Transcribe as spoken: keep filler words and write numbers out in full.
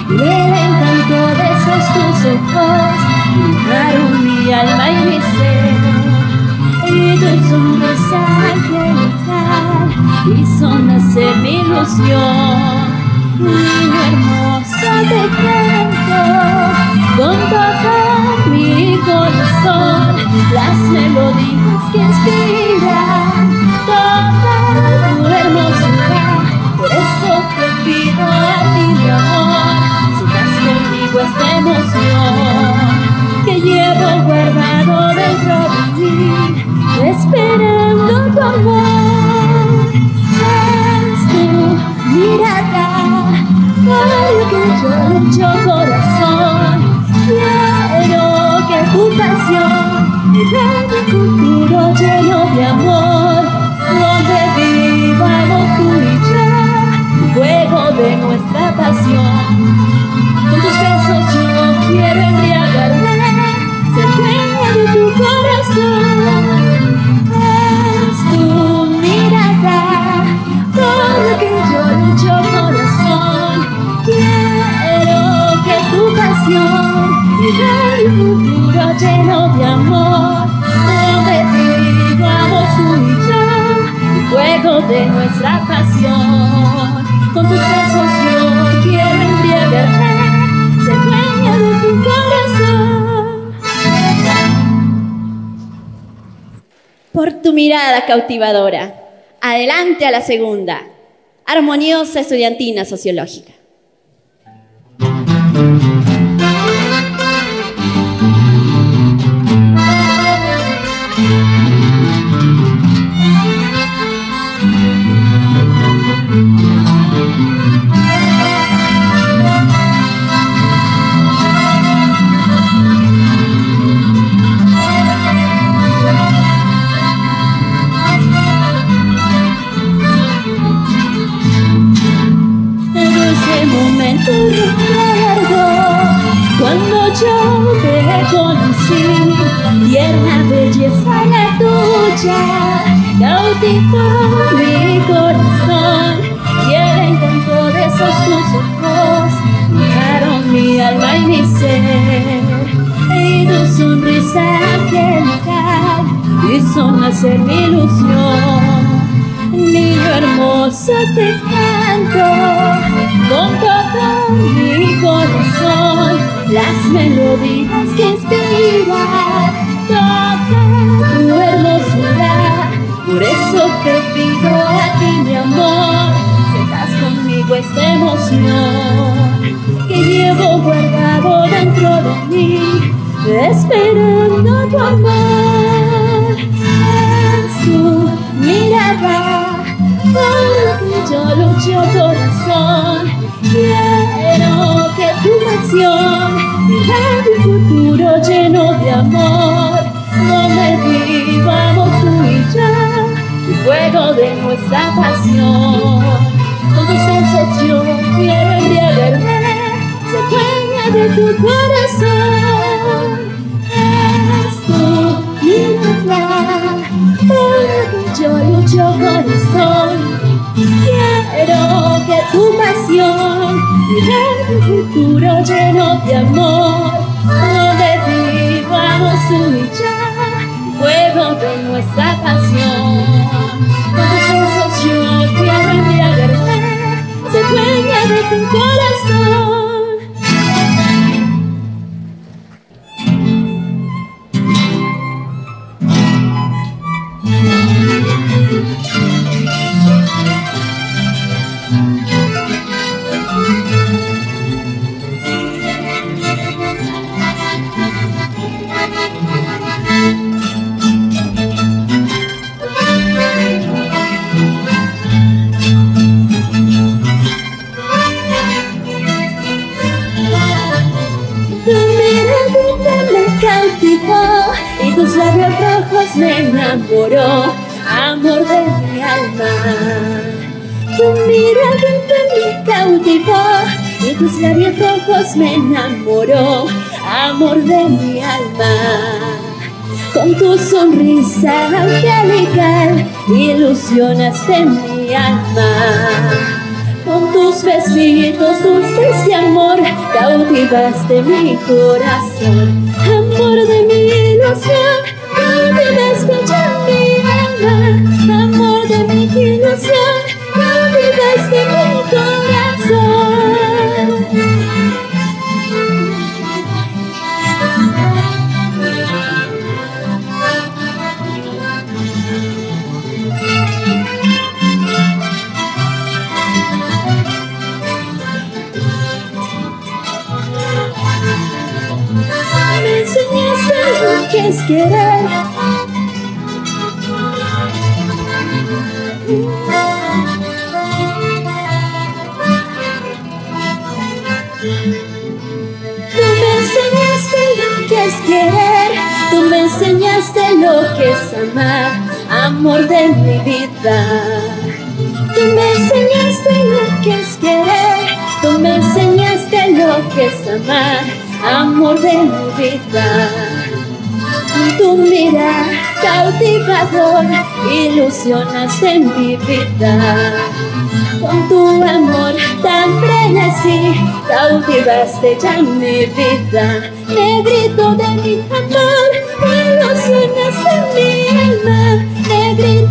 y el encanto de esos tus ojos llenaron mi alma y mi ser. Y tu sonrisa angelical hizo nacer mi ilusión. Niño hermoso te canto con todo mi corazón, las melodías que inspiran toda tu hermosura. Por eso te pido a ti, mi amor, sientas conmigo esta emoción que llevo guardado dentro de mí, esperando tu amor. Es tu mirada por lo que yo lucho, corazón. Quiero que tu pasión me dé un futuro lleno de amor, donde vivamos tú y yo, el fuego de nuestra pasión. Con tus besos yo quiero embriagarme, ser dueña de tu corazón. Es tu mirada por lo que yo lucho, corazón. Quiero que tu pasión me dé un futuro lleno de amor, donde vivamos tú y yo, el fuego de nuestra pasión. Con tus besos yo quiero embriagarme, ser dueña de tu corazón. Por tu mirada cautivadora. Adelante a la segunda. Armoniosa estudiantina sociológica. Recuerdo cuando yo te conocí, tierna belleza la tuya, cautivó mi corazón, y el encanto de esos tus ojos dejaron mi alma y mi ser. Y tu sonrisa angelical hizo nacer mi ilusión. Niño hermoso te canto con todo mi corazón, las melodías que inspiran toda tu hermosura. Por eso te pido a ti, mi amor, sientas conmigo esta emoción que llevo guardado dentro de mí, esperando tu amor. Es tu mirada por lo que yo lucho, corazón. Quiero que tu pasión me dé un futuro lleno de amor, donde vivamos tú y yo, el fuego de nuestra pasión. Con tus besos yo quiero embriagarme, ser dueña de tu corazón. Es tu mirada por lo que yo lucho, corazón. Quiero que tu pasión me dé un futuro lleno de amor, donde vivamos tú y yo, el fuego de nuestra pasión. Con tus besos yo quiero embriagarme, ser dueña de tu corazón. Y tus labios rojos me enamoró, amor de mi alma. Tu miradita me cautivó y tus labios rojos me enamoró, amor de mi alma. Con tu sonrisa angelical ilusionaste mi alma. Con tus besitos dulces de amor cautivaste mi corazón. Amor de mi ilusión, cautivaste ya mi alma. Amor de mi ilusión, cautivaste mi corazón. Me enseñaste lo que es querer. Tú me enseñaste lo que es querer. Tú me enseñaste lo que es amar. Amor de mi vida. Tú me enseñaste lo que es querer. Tú me enseñaste lo que es amar. Amor de mi vida. Tu mirar cautivador ilusionaste mi vida. Con tu amor tan frenesí cautivaste ya mi vida. Negrito de mi amor, ilusionaste mi alma. Negrito